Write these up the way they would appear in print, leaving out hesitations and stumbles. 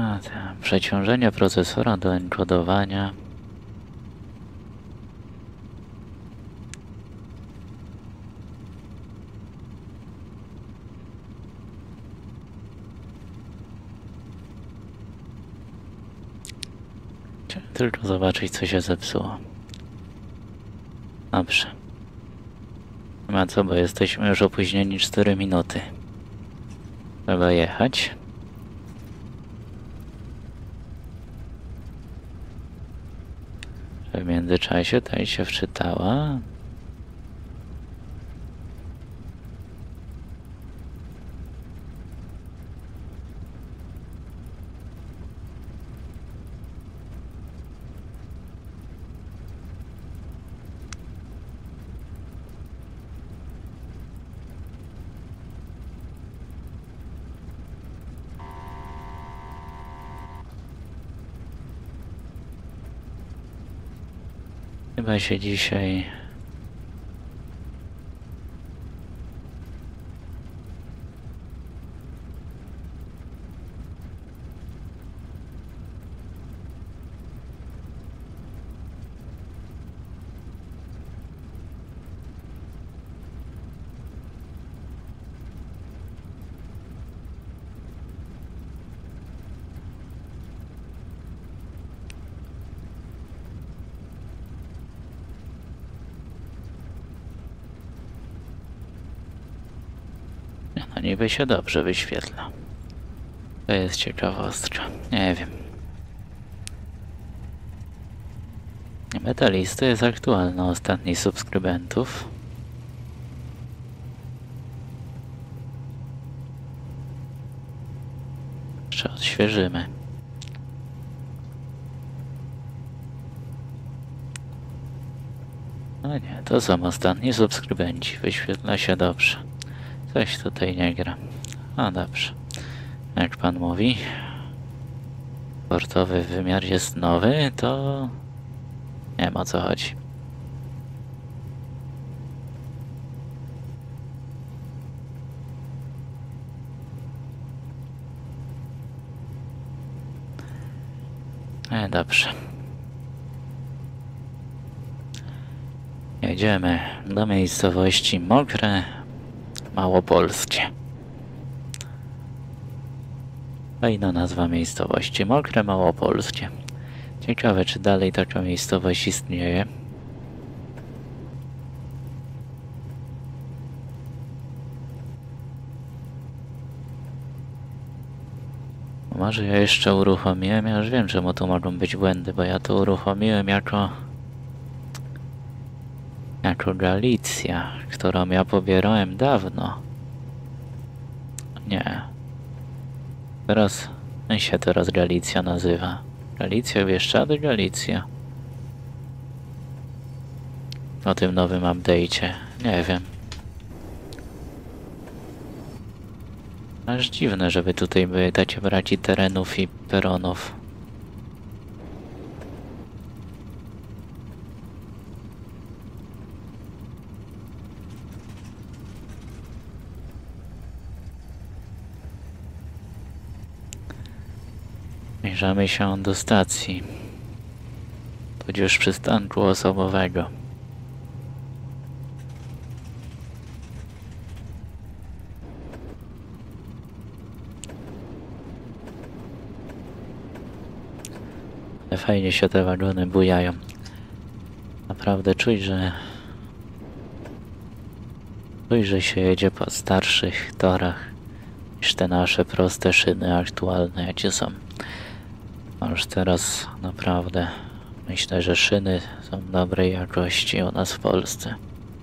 Przeciążenie procesora do enkodowania. Chciałem tylko zobaczyć, co się zepsuło. Dobrze. Nie ma co, bo jesteśmy już opóźnieni 4 minuty. Trzeba jechać. W międzyczasie tutaj się wczytała. Chyba się dzisiaj no niby się dobrze wyświetla. To jest ciekawostka. Nie wiem. Metalisty jest aktualny ostatni subskrybentów. Jeszcze odświeżymy. No nie, to są ostatni subskrybenci. Wyświetla się dobrze. Coś tutaj nie gra. A dobrze. Jak pan mówi, sportowy wymiar jest nowy, to nie wiem, o co chodzi. Dobrze. Jedziemy do miejscowości Mokre Małopolskie. Fajna nazwa miejscowości. Mokre Małopolskie. Ciekawe, czy dalej taka miejscowość istnieje. Może ja jeszcze uruchomiłem, ja już wiem, czemu tu mogą być błędy, bo ja to uruchomiłem jako Galicja, którą ja pobierałem dawno. Nie. Teraz się teraz Galicja nazywa. Galicja, Bieszczady, Galicja. O tym nowym update'cie. Nie wiem. Aż dziwne, żeby tutaj były takie braki terenów i peronów. Zbliżamy się do stacji, tudzież przystanku osobowego. Ale fajnie się te wagony bujają. Naprawdę czuć, że się jedzie po starszych torach niż te nasze proste szyny aktualne, jakie są. A już teraz naprawdę myślę, że szyny są dobrej jakości u nas w Polsce.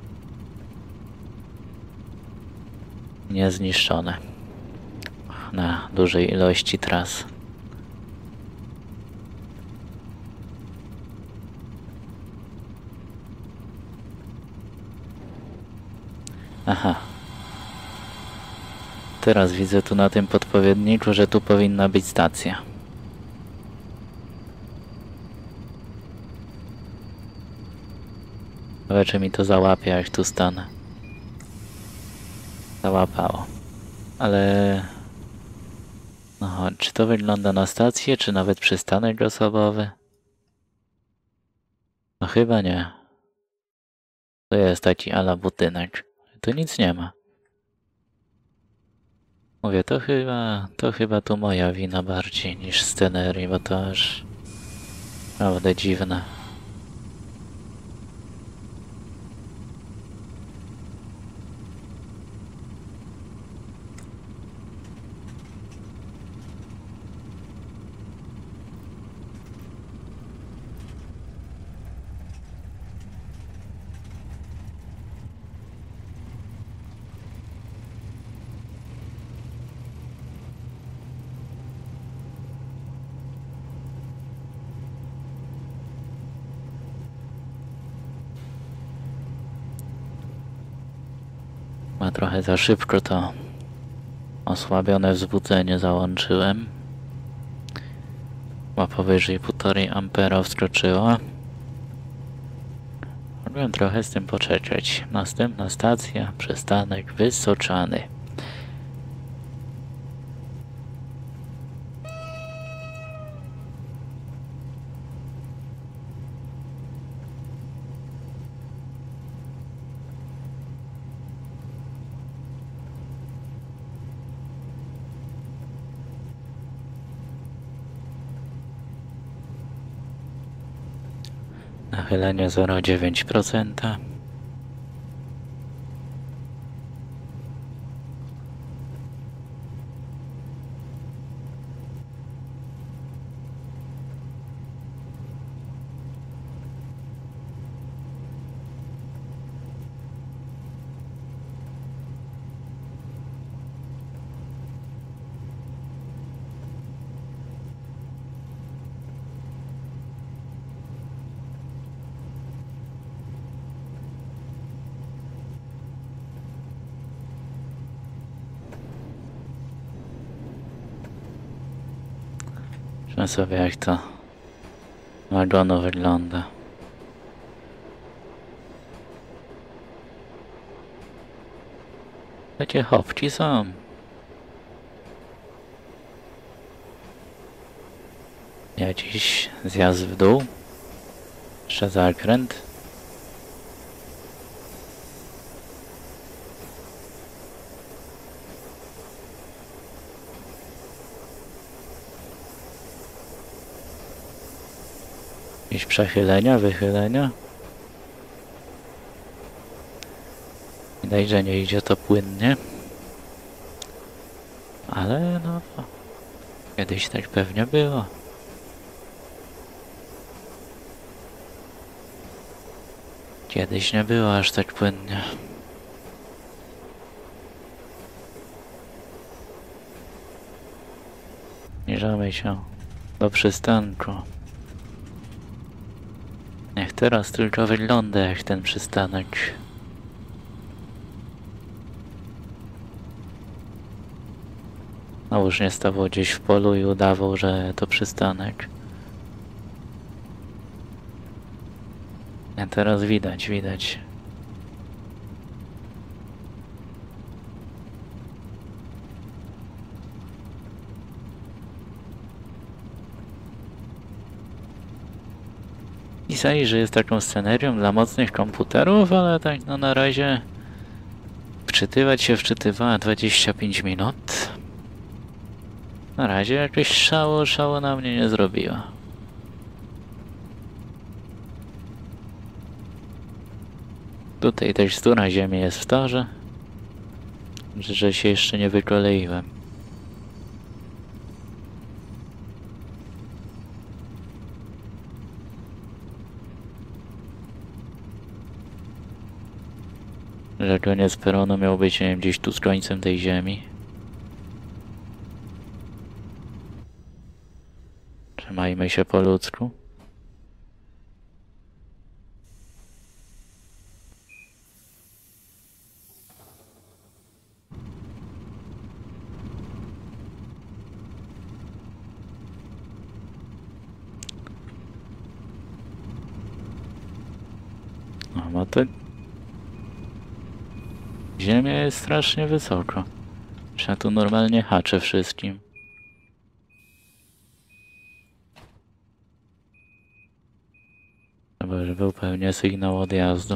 Niezniszczone na dużej ilości tras. Aha. Teraz widzę tu na tym podpowiedniku, że tu powinna być stacja. Ciekawe, czy mi to załapie, jak tu stanę. Załapało. Ale No, czy to wygląda na stację, czy nawet przystanek osobowy? No chyba nie. To jest taki ala budynek. Tu nic nie ma. Mówię, to chyba tu moja wina bardziej niż scenerii, bo to aż naprawdę dziwne. Ma trochę za szybko to osłabione wzbudzenie załączyłem. Chyba powyżej 1,5 ampera wskoczyła. Mogłem trochę z tym poczekać. Następna stacja, przystanek Wysoczany. Nachylenie 0,9%. Zobaczmy sobie, jak to wagonu wygląda. Takie chopki są. Jakiś zjazd w dół. Jeszcze zakręt. Jakieś przechylenia, wychylenia. Widać, że nie idzie to płynnie. Ale no, kiedyś tak pewnie było. Kiedyś nie było aż tak płynnie. Zbliżamy się do przystanku. Niech teraz tylko wygląda jak ten przystanek. No już nie stawał gdzieś w polu i udawał, że to przystanek. A teraz widać. Pisali, że jest taką scenerią dla mocnych komputerów, ale tak no na razie wczytywać się wczytywała 25 minut. Na razie jakoś szału na mnie nie zrobiła. Tutaj tekstura ziemi jest w torze, że się jeszcze nie wykoleiłem. Że koniec peronu miał być, nie wiem, gdzieś tu z końcem tej ziemi. Trzymajmy się po ludzku. No to ziemia jest strasznie wysoko. Trzeba tu normalnie hacze wszystkim. pewnie sygnał odjazdu.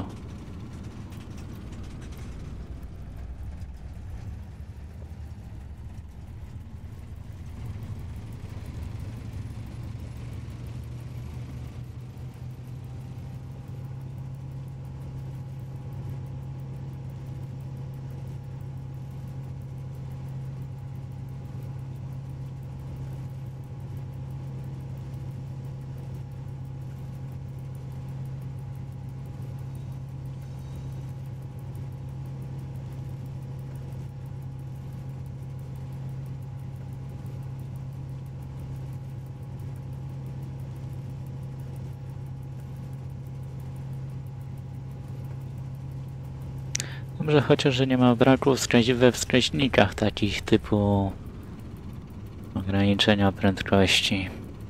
Dobrze chociaż, że nie ma braku we wskaźnikach takich typu ograniczenia prędkości.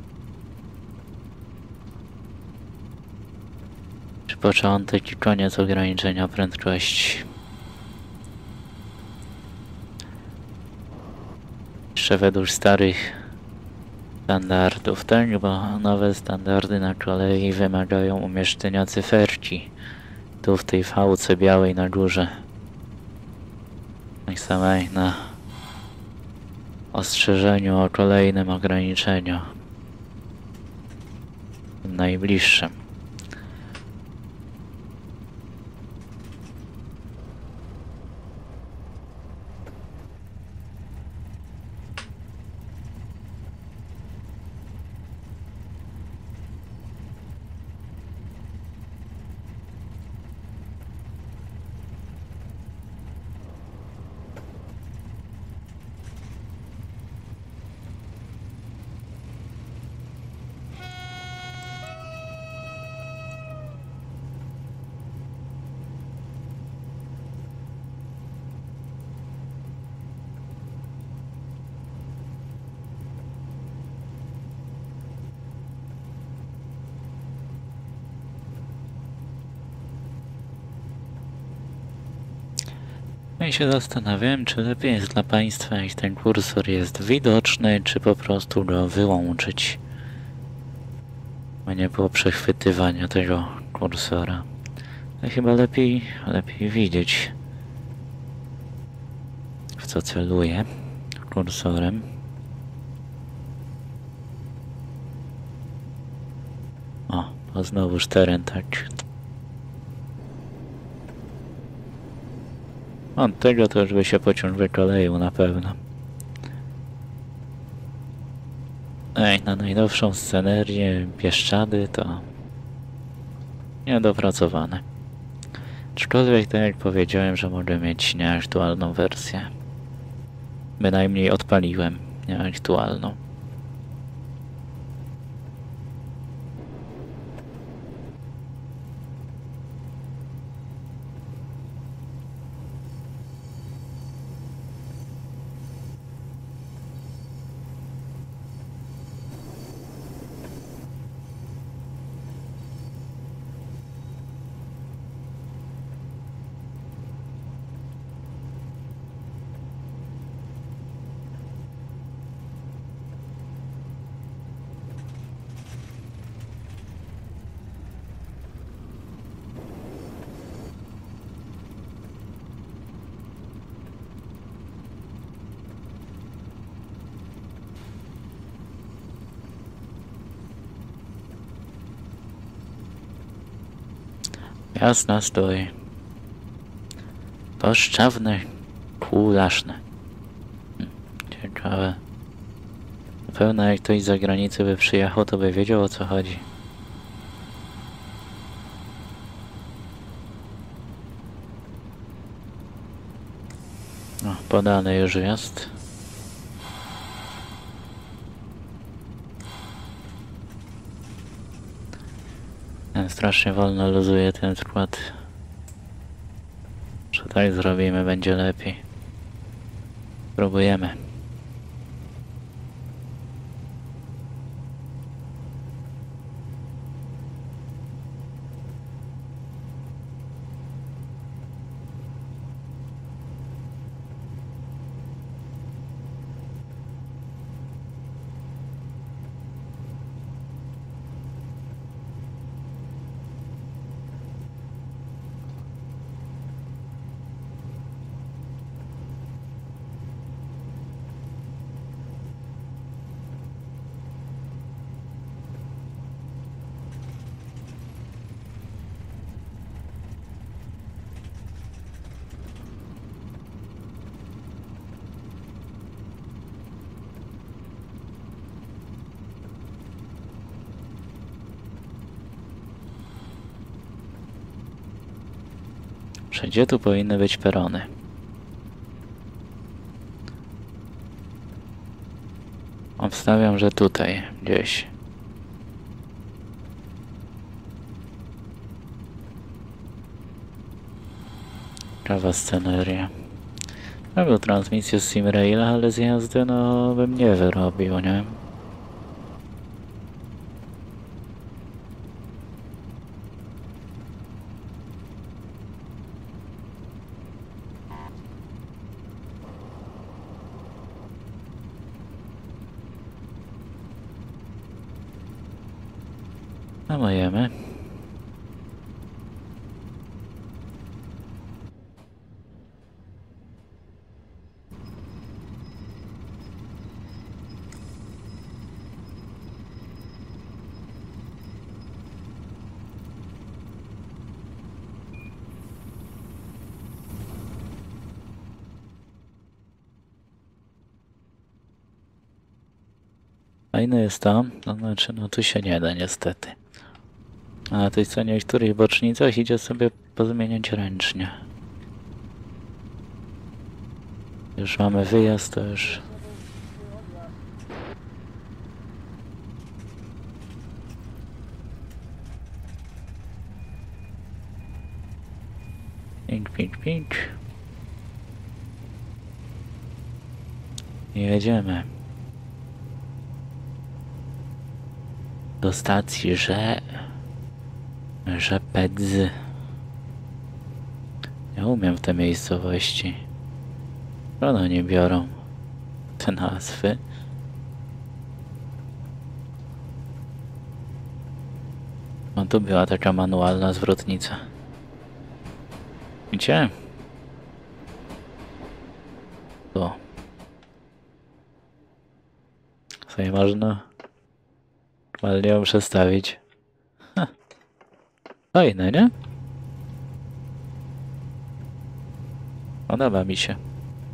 Czy początek i koniec ograniczenia prędkości. Jeszcze według starych standardów, tak? Bo nowe standardy na kolei wymagają umieszczenia cyferki. Tu w tej fałce białej na górze. Tak samo jak na ostrzeżeniu o kolejnym ograniczeniu. Tym najbliższym. I się zastanawiałem, czy lepiej jest dla Państwa, jak ten kursor jest widoczny, czy po prostu go wyłączyć. A nie było przechwytywania tego kursora. Ale chyba lepiej widzieć, w co celuję kursorem. O, to znowuż teren tak. Od tego to już by się pociąg wykoleił na pewno. Na najnowszą scenerię Bieszczady to niedopracowane. Aczkolwiek tak jak powiedziałem, że mogę mieć nieaktualną wersję. Bynajmniej odpaliłem nieaktualną. Jasna stoi. Poszczawne, kulaszne. Ciekawe. Na pewno jak ktoś z zagranicy by przyjechał, to by wiedział, o co chodzi. No, podane już jest. Strasznie wolno luzuje ten skład. Że tak zrobimy, będzie lepiej. Próbujemy. Gdzie tu powinny być perony? Obstawiam, że tutaj, gdzieś. Prawa sceneria. Robił transmisję z Simraila, ale z jazdy no bym nie wyrobił, nie? Namajemy. Fajne jest to, to znaczy no tu się nie da niestety. A na tej co niektórych bocznicach idzie sobie pozmieniać ręcznie. Już mamy wyjazd, to już... Ping. Jedziemy. Do stacji Rzepedzy. Ja umiem w te miejscowości. One nie biorą te nazwy. No tu była taka manualna zwrotnica. Gdzie? Tu. Sobie można normalnie ją przestawić. Fajne, nie? Podoba mi się.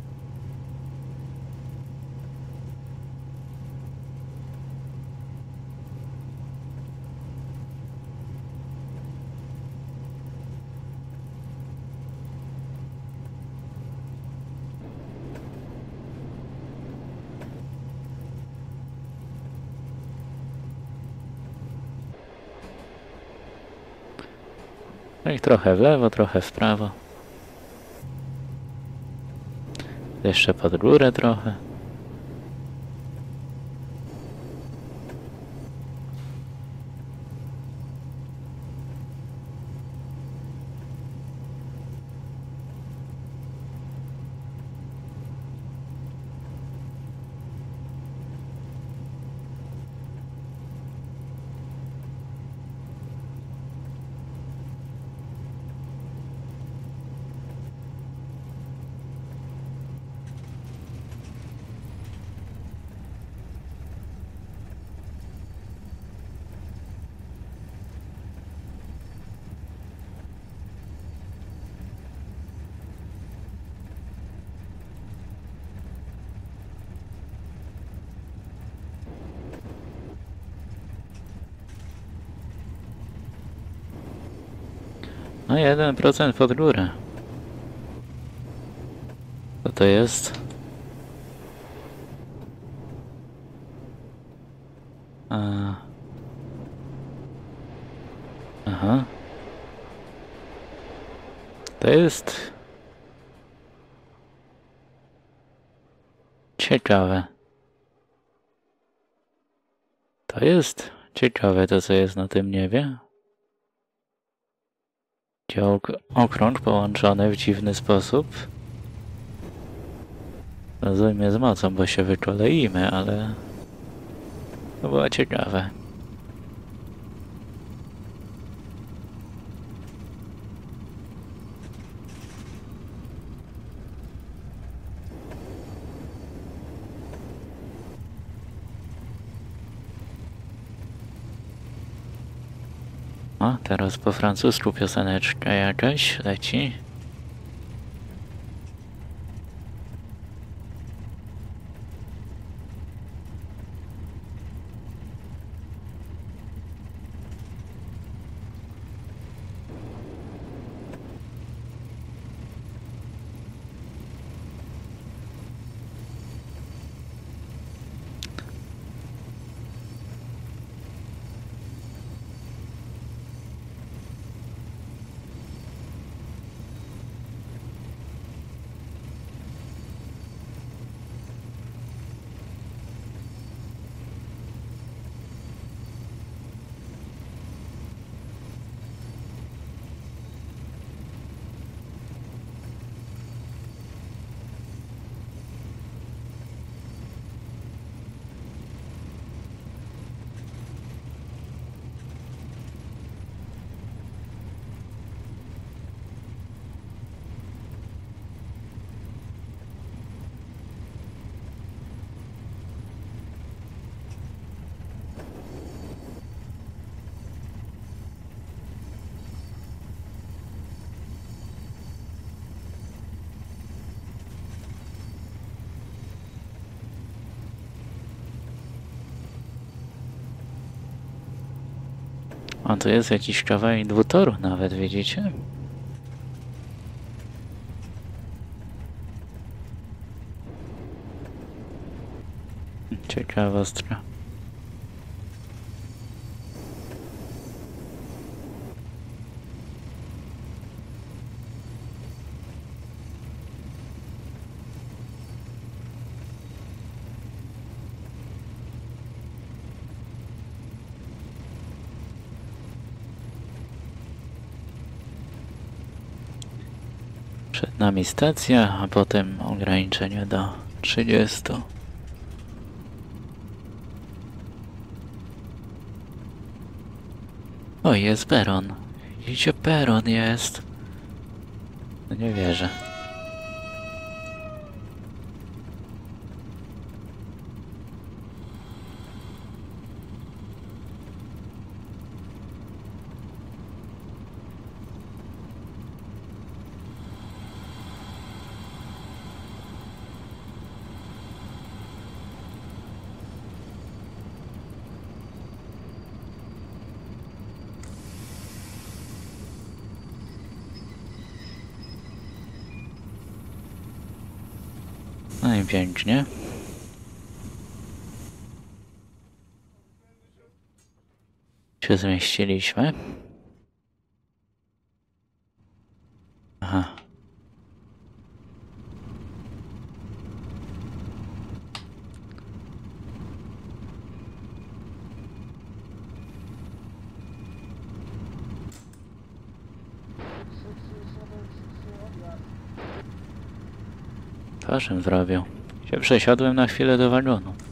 No i trochę w lewo, trochę w prawo. Jeszcze pod górę trochę. No 1% pod górę. Co to jest? Aha. To jest... ciekawe. To jest ciekawe to, co jest na tym niebie. Okrąg połączony w dziwny sposób. Rozumiem z mocą, bo się wykoleimy, ale to było ciekawe. O, teraz po francusku pioseneczka jakaś leci. A tu jest jakiś kawałek dwutoru nawet, widzicie? Ciekawostka. Przed nami stacja, a potem ograniczenie do 30. O, jest peron. Widzicie, peron jest. No nie wierzę. No i pięknie. Się zmieściliśmy. Aha. Co żem zrobił? Się przesiadłem na chwilę do wagonu.